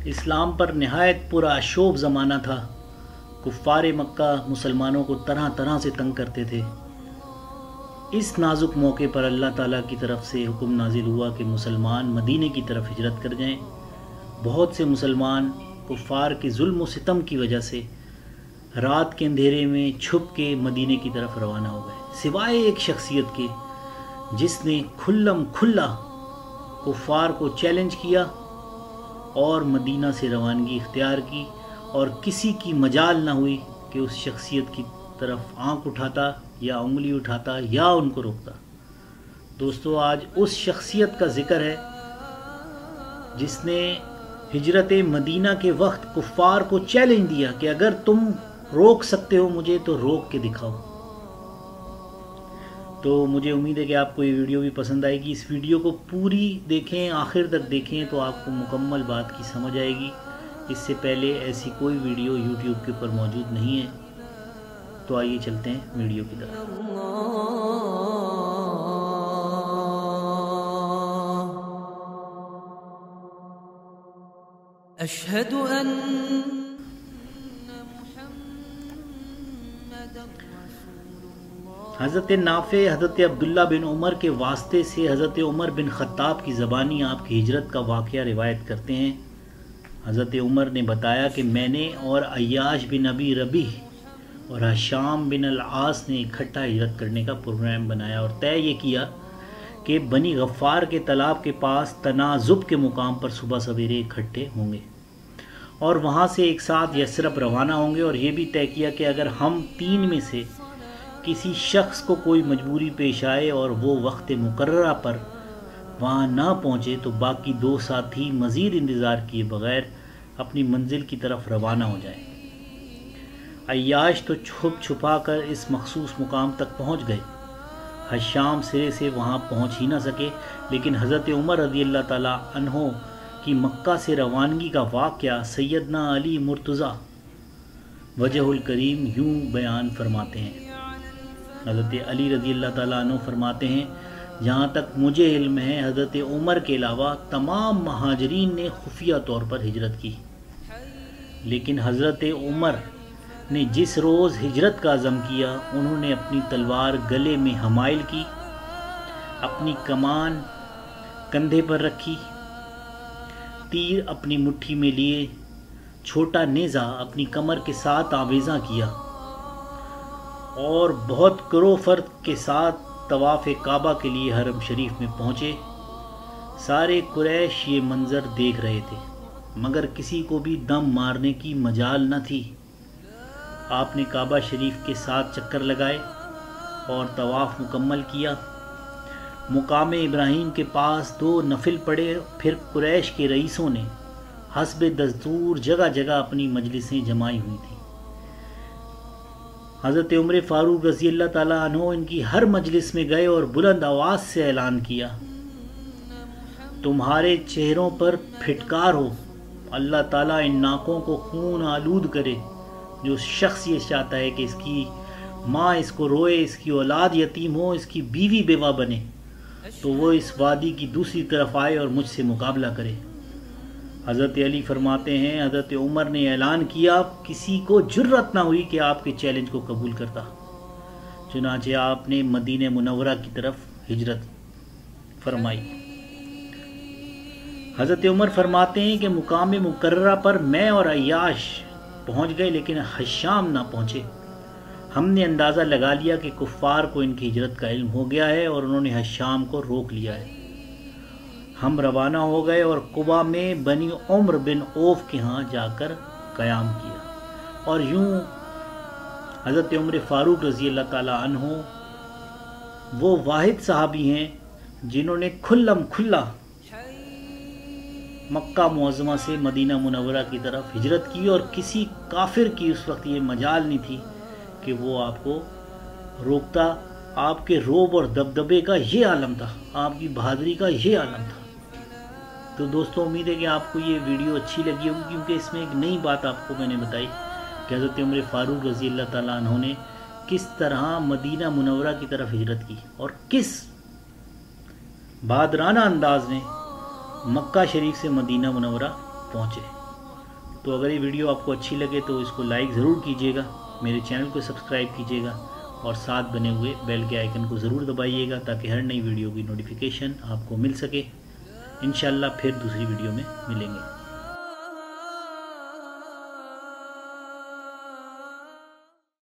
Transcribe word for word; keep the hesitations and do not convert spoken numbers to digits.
اسلام پر نہایت پرآشوب زمانہ تھا۔ کفار مکہ مسلمانوں کو طرح طرح سے تنگ کرتے تھے۔ اس نازک موقع پر اللہ تعالیٰ کی طرف سے حکم نازل ہوا کہ مسلمان مدینے کی طرف ہجرت کر جائیں۔ بہت سے مسلمان کفار کے ظلم و ستم کی وجہ سے رات کے اندھیرے میں چھپ کے مدینے کی طرف روانہ ہو گئے، سوائے ایک شخصیت کے جس نے کھلم کھلا کفار کو چیلنج کیا اور مدینہ سے روانگی اختیار کی، اور کسی کی مجال نہ ہوئی کہ اس شخصیت کی طرف آنکھ اٹھاتا یا انگلی اٹھاتا یا ان کو روکتا۔ دوستو، آج اس شخصیت کا ذکر ہے جس نے ہجرت مدینہ کے وقت کفار کو چیلنج دیا کہ اگر تم روک سکتے ہو مجھے تو روک کے دکھاؤ۔ تو مجھے امید ہے کہ آپ کو یہ ویڈیو بھی پسند آئے گی۔ اس ویڈیو کو پوری دیکھیں، آخر تک دیکھیں تو آپ کو مکمل بات کی سمجھ آئے گی۔ اس سے پہلے ایسی کوئی ویڈیو یوٹیوب کے اوپر موجود نہیں ہے۔ تو آئیے چلتے ہیں ویڈیو کی طرف۔ اشہد ان حضرت نافع حضرت عبداللہ بن عمر کے واسطے سے حضرت عمر بن خطاب کی زبانی آپ کی ہجرت کا واقعہ روایت کرتے ہیں۔ حضرت عمر نے بتایا کہ میں نے اور عیاش بن ابی ربیع اور ہشام بن العاص نے اکٹھا ہجرت کرنے کا پروگرام بنایا اور طے یہ کیا کہ بنی غفار کے تالاب کے پاس تنازب کے مقام پر صبح سویرے اکٹھے ہوں گے اور وہاں سے ایک ساتھ یثرب روانہ ہوں گے، اور یہ بھی طے کیا کہ اگر ہم تین میں سے کسی شخص کو کوئی مجبوری پیش آئے اور وہ وقت مقررہ پر وہاں نہ پہنچے تو باقی دو ساتھی مزید انتظار کیے بغیر اپنی منزل کی طرف روانہ ہو جائیں۔ عیاش تو چھپ چھپا کر اس مخصوص مقام تک پہنچ گئے۔ ہشام سرے سے وہاں پہنچ ہی نہ سکے، لیکن حضرت عمر رضی اللہ تعالیٰ عنہ کی مکہ سے روانگی کا واقعہ سیدنا علی مرتضیٰ وجہ الکریم یوں بیان فرماتے ہیں۔ حضرت علی رضی اللہ تعالیٰ عنہ فرماتے ہیں، جہاں تک مجھے علم ہے حضرت عمر کے علاوہ تمام مہاجرین نے خفیہ طور پر ہجرت کی، لیکن حضرت عمر نے جس روز ہجرت کا عزم کیا انہوں نے اپنی تلوار گلے میں حمائل کی، اپنی کمان کندھے پر رکھی، تیر اپنی مٹھی میں لیے، چھوٹا نیزہ اپنی کمر کے ساتھ آویزاں کیا اور بہت کرو فرد کے ساتھ طواف کعبہ کے لیے حرم شریف میں پہنچے۔ سارے قریش یہ منظر دیکھ رہے تھے مگر کسی کو بھی دم مارنے کی مجال نہ تھی۔ آپ نے کعبہ شریف کے ساتھ چکر لگائے اور طواف مکمل کیا۔ مقام ابراہیم کے پاس دو نفل پڑے، پھر قریش کے رئیسوں نے حسب دستور جگہ جگہ اپنی مجلسیں جمائی ہوئی تھیں۔ حضرت عمر فاروق رضی اللہ تعالیٰ عنہ ان کی ہر مجلس میں گئے اور بلند آواز سے اعلان کیا، تمہارے چہروں پر پھٹکار ہو، اللہ تعالیٰ ان ناکوں کو خون آلود کرے۔ جو شخص یہ چاہتا ہے کہ اس کی ماں اس کو روئے، اس کی اولاد یتیم ہو، اس کی بیوی بیوہ بنے، تو وہ اس وادی کی دوسری طرف آئے اور مجھ سے مقابلہ کرے۔ حضرت علی فرماتے ہیں، حضرت عمر نے اعلان کیا، کسی کو جرأت نہ ہوئی کہ آپ کے چیلنج کو قبول کرتا۔ چنانچہ آپ نے مدینہ منورہ کی طرف ہجرت فرمائی۔ حضرت عمر فرماتے ہیں کہ مقام مقررہ پر میں اور عیاش پہنچ گئے لیکن ہشام نہ پہنچے۔ ہم نے اندازہ لگا لیا کہ کفار کو ان کی ہجرت کا علم ہو گیا ہے اور انہوں نے ہشام کو روک لیا ہے۔ ہم روانہ ہو گئے اور قبا میں بنی عمر بن عوف کے ہاں جا کر قیام کیا، اور یوں حضرت عمر فاروق رضی اللہ تعالیٰ عنہ وہ واحد صحابی ہیں جنہوں نے کھلم کھلا مکہ معظمہ سے مدینہ منورہ کی طرف ہجرت کی، اور کسی کافر کی اس وقت یہ مجال نہیں تھی کہ وہ آپ کو روکتا۔ آپ کے روب اور دبدبے کا یہ عالم تھا، آپ کی بہادری کا یہ عالم تھا۔ تو دوستو، امید ہے کہ آپ کو یہ ویڈیو اچھی لگی ہوگی، کیونکہ اس میں ایک نئی بات آپ کو میں نے بتائی کہ حضرت عمر فاروق رضی اللہ تعالیٰ عنہ نے کس طرح مدینہ منورہ کی طرف ہجرت کی اور کس بہادرانہ انداز میں مکہ شریف سے مدینہ منورہ پہنچے۔ تو اگر یہ ویڈیو آپ کو اچھی لگے تو اس کو لائک ضرور کیجیے گا، میرے چینل کو سبسکرائب کیجیے گا اور ساتھ بنے ہوئے بیل کے آئیکن کو ضرور دبائیے گا تاکہ ہر نئی ویڈیو کی نوٹیفیکیشن آپ کو مل سکے۔ انشاءاللہ پھر دوسری ویڈیو میں ملیں گے۔